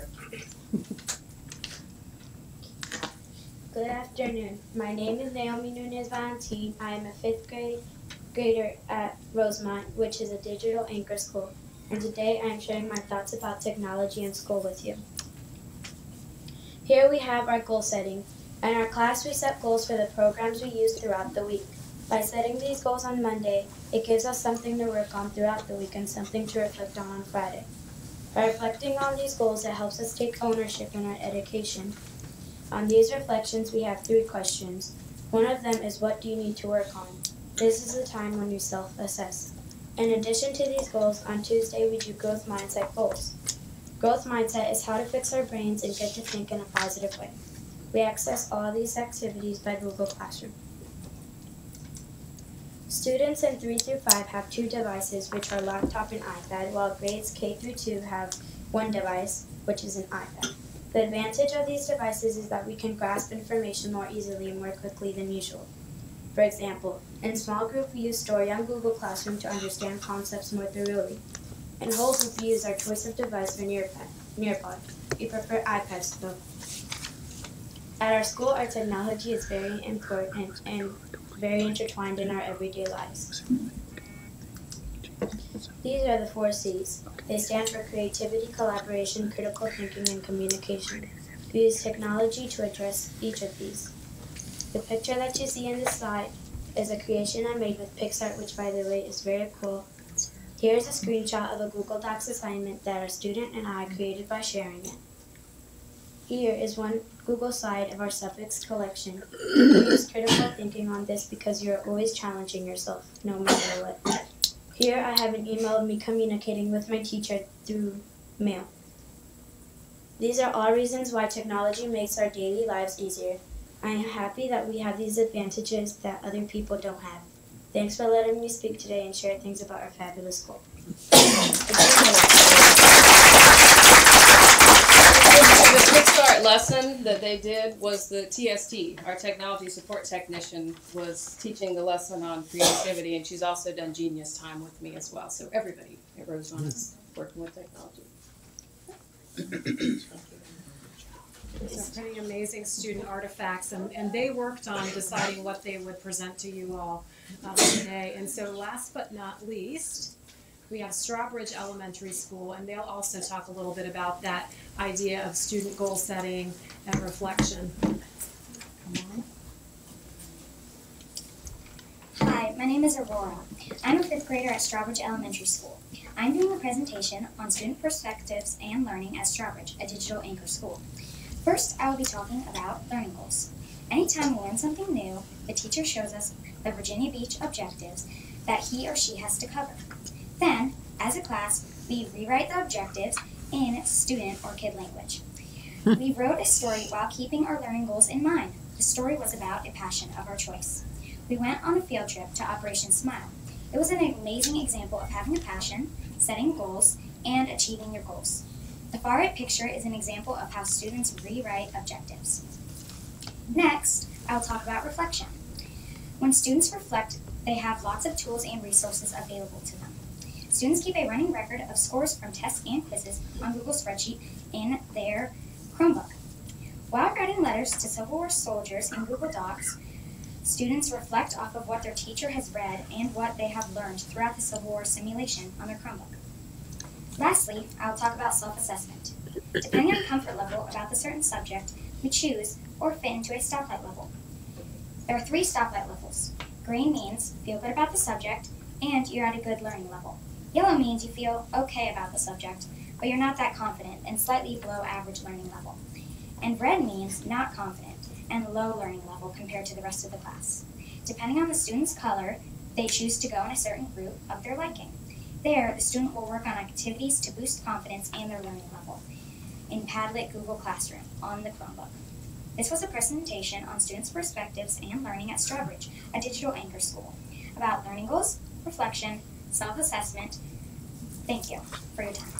Good afternoon. My name is Naomi Nunez Valentin. I am a fifth grade grader at Rosemont, which is a digital anchor school, and today I am sharing my thoughts about technology in school with you. Here we have our goal setting. In our class, we set goals for the programs we use throughout the week. By setting these goals on Monday, it gives us something to work on throughout the week and something to reflect on on Friday. By reflecting on these goals, it helps us take ownership in our education. On these reflections, we have three questions. One of them is, what do you need to work on? This is the time when you self-assess. In addition to these goals, on Tuesday we do growth mindset goals. Growth mindset is how to fix our brains and get to think in a positive way. We access all these activities by Google Classroom. Students in three through five have two devices, which are laptop and iPad, while grades K through two have one device, which is an iPad. The advantage of these devices is that we can grasp information more easily and more quickly than usual. For example, in small group we use Story on Google Classroom to understand concepts more thoroughly. In whole group we use our choice of device for Nearpod. Nearpod. We prefer iPads though. At our school, our technology is very important and very intertwined in our everyday lives. These are the four C's. They stand for creativity, collaboration, critical thinking, and communication. We use technology to address each of these. The picture that you see in this slide is a creation I made with PixArt, which by the way is very cool. Here's a screenshot of a Google Docs assignment that our student and I created by sharing it. Here is one Google slide of our suffix collection. We use critical thinking on this because you're always challenging yourself, no matter what. Here I have an email of me communicating with my teacher through mail. These are all reasons why technology makes our daily lives easier. I am happy that we have these advantages that other people don't have. Thanks for letting me speak today and share things about our fabulous school. The Kickstart lesson that they did was the T S T. Our technology support technician was teaching the lesson on creativity, and she's also done Genius Time with me as well. So everybody at Rosemont is working with technology. These are pretty amazing student artifacts, and, and they worked on deciding what they would present to you all um, today. And so last but not least, we have Strawbridge Elementary School, and they'll also talk a little bit about that idea of student goal setting and reflection. Hi, my name is Aurora. I'm a fifth grader at Strawbridge Elementary School. I'm doing a presentation on student perspectives and learning at Strawbridge, a digital anchor school. First, I will be talking about learning goals. Anytime we learn something new, the teacher shows us the Virginia Beach objectives that he or she has to cover. Then, as a class, we rewrite the objectives in student or kid language. We wrote a story while keeping our learning goals in mind. The story was about a passion of our choice. We went on a field trip to Operation Smile. It was an amazing example of having a passion, setting goals, and achieving your goals. The far right picture is an example of how students rewrite objectives. Next, I'll talk about reflection. When students reflect, they have lots of tools and resources available to them. Students keep a running record of scores from tests and quizzes on Google Spreadsheet in their Chromebook. While writing letters to Civil War soldiers in Google Docs, students reflect off of what their teacher has read and what they have learned throughout the Civil War simulation on their Chromebook. Lastly, I'll talk about self-assessment. Depending on comfort level about the certain subject, we choose or fit into a stoplight level. There are three stoplight levels. Green means feel good about the subject and you're at a good learning level. Yellow means you feel okay about the subject, but you're not that confident and slightly below average learning level. And red means not confident and low learning level compared to the rest of the class. Depending on the student's color, they choose to go in a certain group of their liking. There, the student will work on activities to boost confidence and their learning level in Padlet Google Classroom on the Chromebook. This was a presentation on students' perspectives and learning at Strawbridge, a digital anchor school, about learning goals, reflection, self-assessment. Thank you for your time.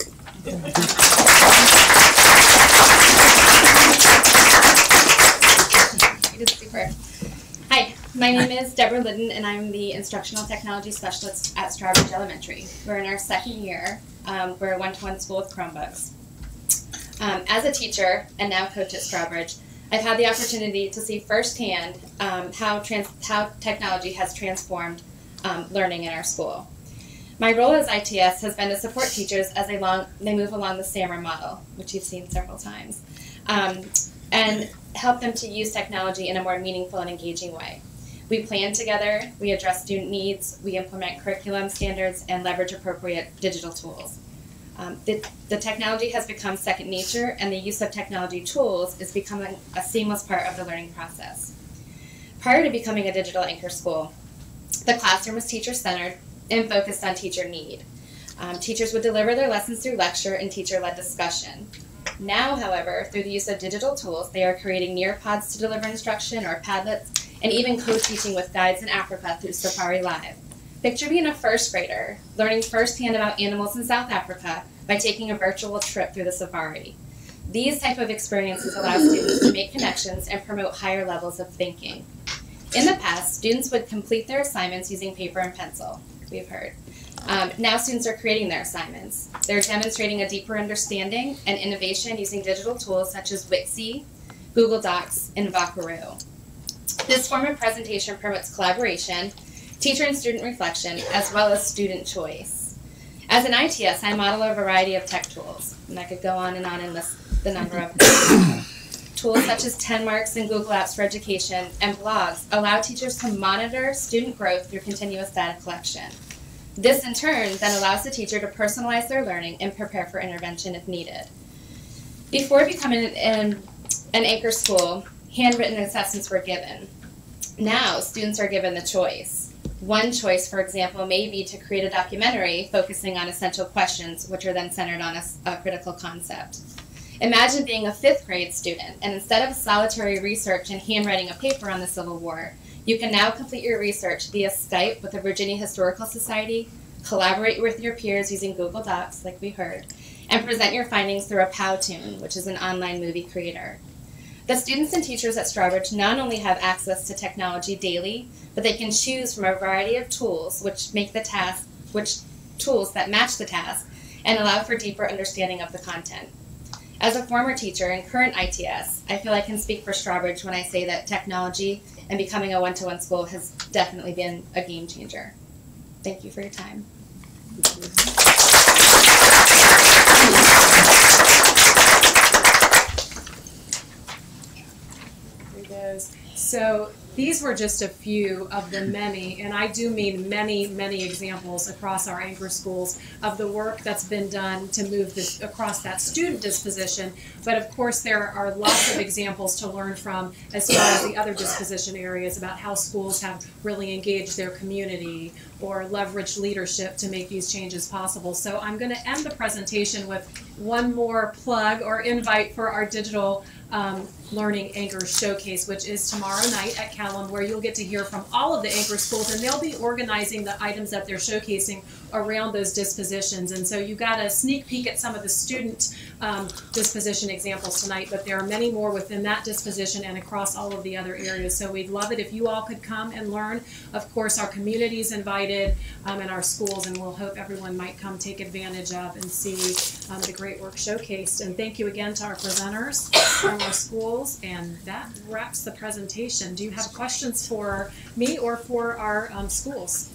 Super. Hi, my name is Deborah Liddon, and I'm the Instructional Technology Specialist at Strawbridge Elementary. We're in our second year. Um, we're a one-to-one school with Chromebooks. Um, as a teacher and now coach at Strawbridge, I've had the opportunity to see firsthand um, how, trans how technology has transformed um, learning in our school. My role as I T S has been to support teachers as they, long, they move along the SAMR model, which you've seen several times, um, and help them to use technology in a more meaningful and engaging way. We plan together, we address student needs, we implement curriculum standards, and leverage appropriate digital tools. Um, the, the technology has become second nature, and the use of technology tools is becoming a seamless part of the learning process. Prior to becoming a digital anchor school, the classroom was teacher-centered and focused on teacher need. Um, teachers would deliver their lessons through lecture and teacher-led discussion. Now, however, through the use of digital tools, they are creating Nearpods to deliver instruction, or Padlets, and even co-teaching with guides in Africa through Safari Live. Picture being a first grader, learning firsthand about animals in South Africa by taking a virtual trip through the safari. These type of experiences allow students to make connections and promote higher levels of thinking. In the past, students would complete their assignments using paper and pencil, we've heard. Um, now students are creating their assignments. They're demonstrating a deeper understanding and innovation using digital tools such as Wixie, Google Docs, and Vaporoo. This form of presentation promotes collaboration, teacher and student reflection, as well as student choice. As an I T S, I model a variety of tech tools, and I could go on and on and list the number of them. Tools such as ten marks and Google Apps for Education and blogs allow teachers to monitor student growth through continuous data collection. This in turn then allows the teacher to personalize their learning and prepare for intervention if needed. Before becoming an, an anchor school, handwritten assessments were given. Now students are given the choice. One choice, for example, may be to create a documentary focusing on essential questions, which are then centered on a, a critical concept. Imagine being a fifth grade student, and instead of solitary research and handwriting a paper on the Civil War, you can now complete your research via Skype with the Virginia Historical Society, collaborate with your peers using Google Docs, like we heard, and present your findings through a Powtoon, which is an online movie creator. The students and teachers at Strawbridge not only have access to technology daily, but they can choose from a variety of tools which make the task, which tools that match the task, and allow for deeper understanding of the content. As a former teacher and current I T S, I feel I can speak for Strawbridge when I say that technology and becoming a one-to-one school has definitely been a game changer. Thank you for your time. There goes. So these were just a few of the many, and I do mean many, many examples across our anchor schools of the work that's been done to move this across that student disposition. But of course, there are lots of examples to learn from as far as the other disposition areas about how schools have really engaged their community or leveraged leadership to make these changes possible. So I'm going to end the presentation with one more plug or invite for our digital Um, Learning Anchor Showcase, which is tomorrow night at Callum, where you'll get to hear from all of the anchor schools, and they'll be organizing the items that they're showcasing around those dispositions. And so you got a sneak peek at some of the student um, disposition examples tonight, but there are many more within that disposition and across all of the other areas. So we'd love it if you all could come and learn. Of course, our community is invited um, and our schools, and we'll hope everyone might come take advantage of and see um, the great work showcased. And thank you again to our presenters from our schools, and that wraps the presentation. Do you have questions for me or for our um, schools?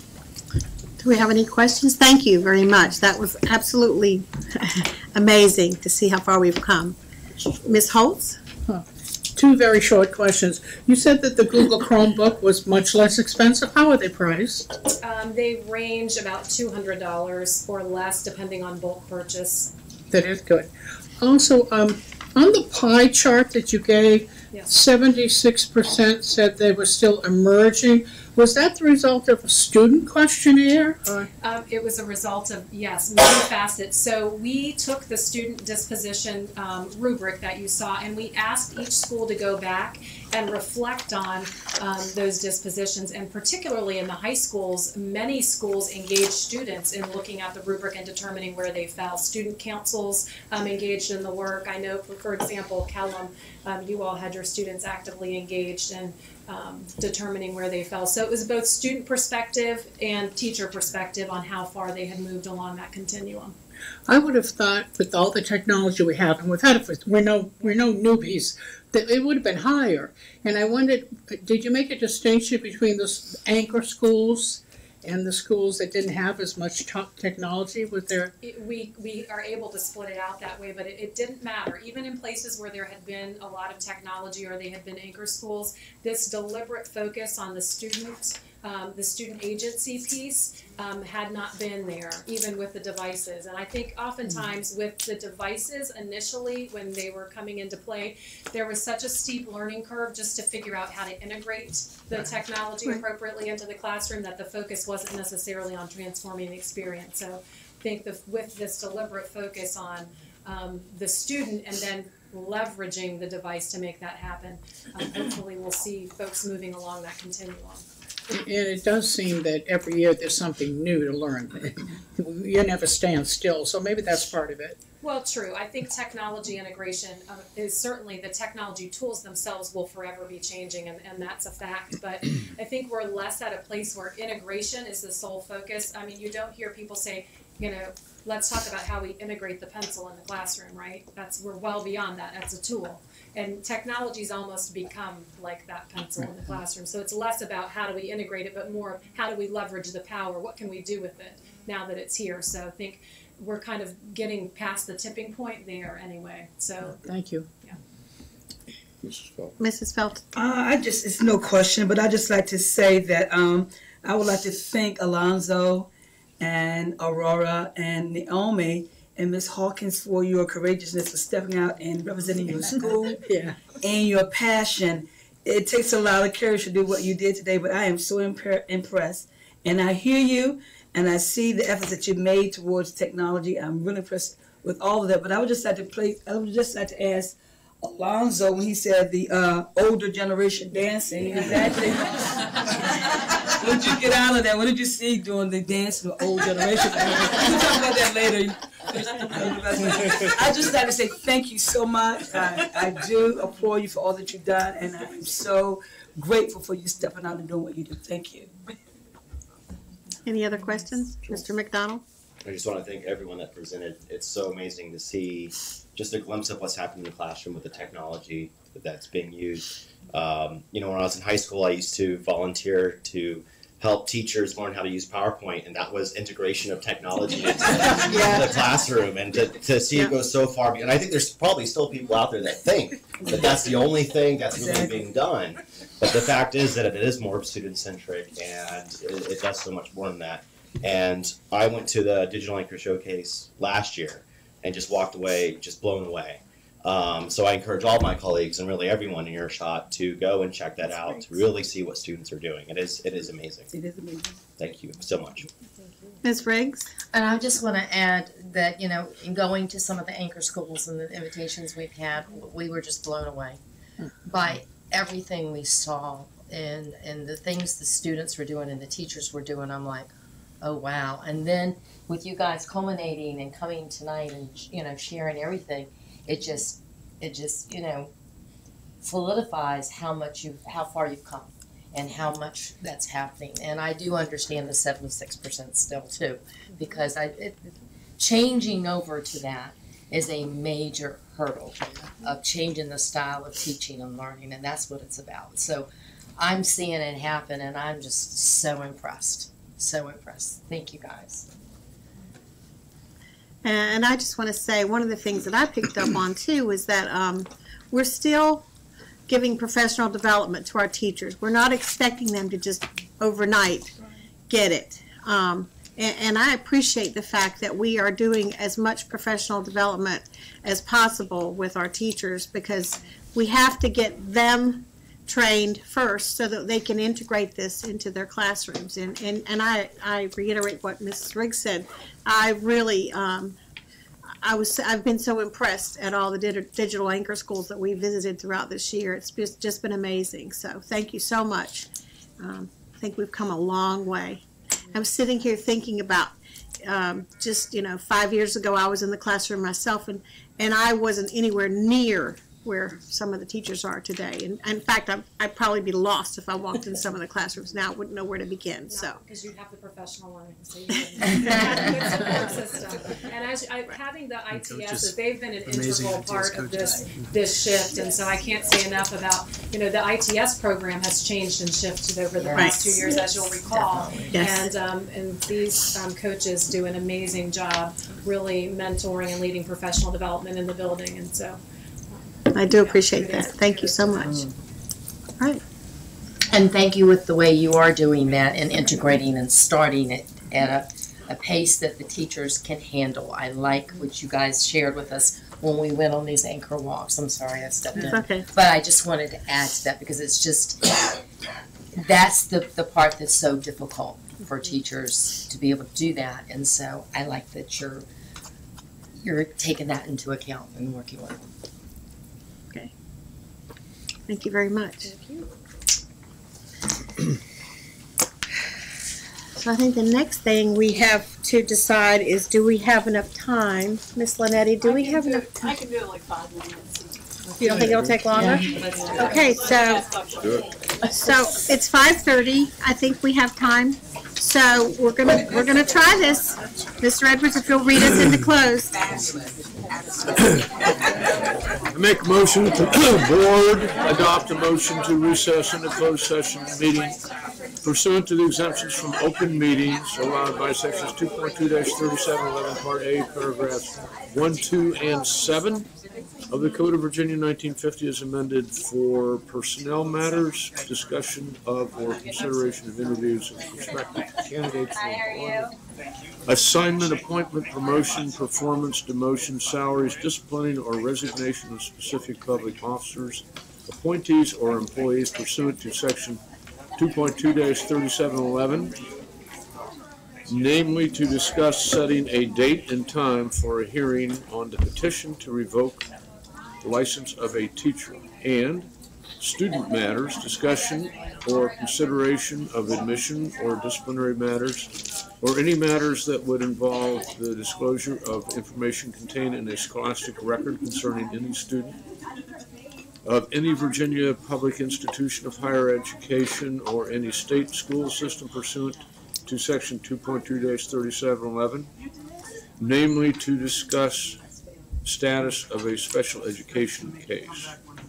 Do we have any questions? Thank you very much. That was absolutely amazing to see how far we've come. Miz Holtz? Huh. Two very short questions. You said that the Google Chromebook was much less expensive. How are they priced? Um, they range about two hundred dollars or less depending on bulk purchase. That is good. Also, um, on the pie chart that you gave, Yes. seventy-six percent said they were still emerging. Was that the result of a student questionnaire? Or? Um, it was a result of, yes, many facets. So we took the student disposition um, rubric that you saw, and we asked each school to go back and reflect on um, those dispositions. And particularly in the high schools, many schools engage students in looking at the rubric and determining where they fell. Student councils um, engaged in the work. I know, for, for example, Callum, um, you all had your students actively engaged in Um, determining where they fell. So it was both student perspective and teacher perspective on how far they had moved along that continuum. I would have thought with all the technology we have, and we've had it for, we're no, we're no newbies, that it would have been higher. And I wondered, did you make a distinction between the anchor schools and the schools that didn't have as much technology? Was there? It, we, we are able to split it out that way, but it, it didn't matter. Even in places where there had been a lot of technology or they had been anchor schools, this deliberate focus on the student, um, the student agency piece um, had not been there, even with the devices. And I think oftentimes with the devices initially, when they were coming into play, there was such a steep learning curve just to figure out how to integrate the technology appropriately into the classroom that the focus wasn't necessarily on transforming the experience. So I think the, with this deliberate focus on um, the student and then leveraging the device to make that happen, um, hopefully we'll see folks moving along that continuum. And it does seem that every year there's something new to learn. You never stand still, so maybe that's part of it. Well, true. I think technology integration uh, is certainly, the technology tools themselves will forever be changing, and, and that's a fact. But I think we're less at a place where integration is the sole focus. I mean, you don't hear people say, you know, let's talk about how we integrate the pencil in the classroom, right? That's, we're well beyond that. That's a tool. And technology's almost become like that pencil in the classroom. So it's less about how do we integrate it, but more how do we leverage the power? What can we do with it now that it's here? So I think we're kind of getting past the tipping point there anyway. So thank you. Yeah. Missus Felton. Missus Felton. Uh, I just, it's no question, but I just like to say that um, I would like to thank Alonzo and Aurora and Naomi and Miz Hawkins for your courageousness for stepping out and representing your school Yeah. and your passion. It takes a lot of courage to do what you did today, but I am so imp- impressed. And I hear you, and I see the efforts that you made towards technology. I'm really impressed with all of that. But I would just like to play. I would just like to ask Alonzo when he said the uh, older generation dancing. Exactly. What did you get out of that? What did you see during the dance of the old generation? We'll talk about that later. I just like to say thank you so much. I, I do applaud you for all that you've done, and I'm so grateful for you stepping out and doing what you do. Thank you. Any other questions? Mister McDonald? I just want to thank everyone that presented. It's so amazing to see just a glimpse of what's happening in the classroom with the technology that's being used. Um, you know, when I was in high school, I used to volunteer to help teachers learn how to use PowerPoint, and that was integration of technology into Yeah. the classroom. And to, to see Yeah. it go so far, and I think there's probably still people out there that think that that's the only thing that's really Exactly. being done. But the fact is that it is more student-centric, and it, it does so much more than that. And I went to the Digital Anchor Showcase last year and just walked away just blown away. Um, so I encourage all my colleagues and really everyone in your shot to go and check that That's out, great. to really see what students are doing. It is it is amazing. It is amazing. Thank you so much. Miz Riggs? And I just want to add that, you know, in going to some of the anchor schools and the invitations we've had, we were just blown away by everything we saw and, and the things the students were doing and the teachers were doing. I'm like, oh, wow. And then with you guys culminating and coming tonight and, you know, sharing everything, it just, it just, you know, solidifies how much you've, how far you've come and how much that's happening. And I do understand the seventy-six percent still too, because I, it, changing over to that is a major hurdle of changing the style of teaching and learning, and that's what it's about. So I'm seeing it happen, and I'm just so impressed, so impressed. Thank you guys. And I just want to say, one of the things that I picked up on too is that um, we're still giving professional development to our teachers. We're not expecting them to just overnight get it. Um, and, and I appreciate the fact that we are doing as much professional development as possible with our teachers, because we have to get them trained first so that they can integrate this into their classrooms. And, and, and I, I reiterate what Missus Riggs said. I really, um, I was, I've been so impressed at all the dig- digital anchor schools that we visited throughout this year. It's just, just been amazing. So thank you so much. Um, I think we've come a long way. I'm sitting here thinking about um, just, you know, five years ago I was in the classroom myself, and, and I wasn't anywhere near where some of the teachers are today. And, and in fact, I'm, I'd probably be lost if I walked in some of the classrooms now. I wouldn't know where to begin. No, so because you have the professional learning, so you have a good support system. And as I, having the I T Ss, they've been an Amazing integral I T S part of coaches. this this shift. And so I can't say enough about, you know, the I T S program has changed and shifted over the past two years, as you'll recall. Yes. And um, and these um, coaches do an amazing job, really mentoring and leading professional development in the building. And so. I do appreciate that. Thank you so much. All right. And thank you with the way you are doing that and integrating and starting it at a, a pace that the teachers can handle. I like what you guys shared with us when we went on these anchor walks. I'm sorry I stepped in. Okay. But I just wanted to add to that because it's just, that's the, the part that's so difficult for teachers to be able to do that. And so I like that you're, you're taking that into account and working with them. Okay. Thank you very much. Thank you. So I think the next thing we have to decide is, do we have enough time? Miss Linetti, do we have enough time? I can do it like five minutes. You don't think it'll take longer? Okay, so, so it's five thirty. I think we have time. So we're gonna, we're gonna try this. Mister Edwards, if you'll read us into close. I make a motion to the board adopt a motion to recess into closed session meeting pursuant to the exemptions from open meetings allowed by sections two point two thirty-seven eleven part A, paragraphs one, two, and seven of the Code of Virginia nineteen fifty as amended for personnel matters, discussion of or consideration of interviews of prospective candidates for employment, assignment, appointment, promotion, performance, demotion, salaries, disciplining, or resignation of specific public officers, appointees, or employees pursuant to section two point two thirty-seven eleven, namely to discuss setting a date and time for a hearing on the petition to revoke the license of a teacher, and student matters, discussion or consideration of admission or disciplinary matters, or any matters that would involve the disclosure of information contained in a scholastic record concerning any student of any Virginia public institution of higher education or any state school system pursuant to section two point two thirty-seven eleven, namely to discuss status of a special education case,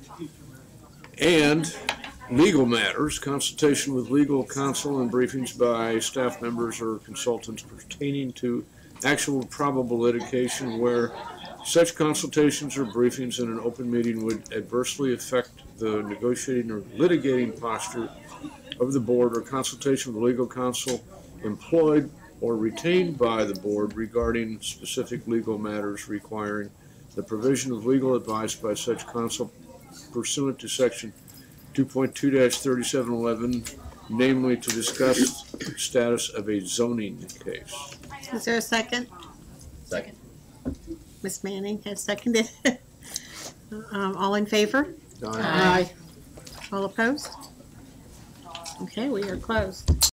and legal matters, consultation with legal counsel and briefings by staff members or consultants pertaining to actual probable litigation where such consultations or briefings in an open meeting would adversely affect the negotiating or litigating posture of the board, or consultation with legal counsel employed or retained by the board regarding specific legal matters requiring the provision of legal advice by such counsel pursuant to section two point two thirty-seven eleven, namely to discuss status of a zoning case. Is there a second? Second. Miss Manning has seconded. um, all in favor? Aye. All opposed? Okay, we are closed.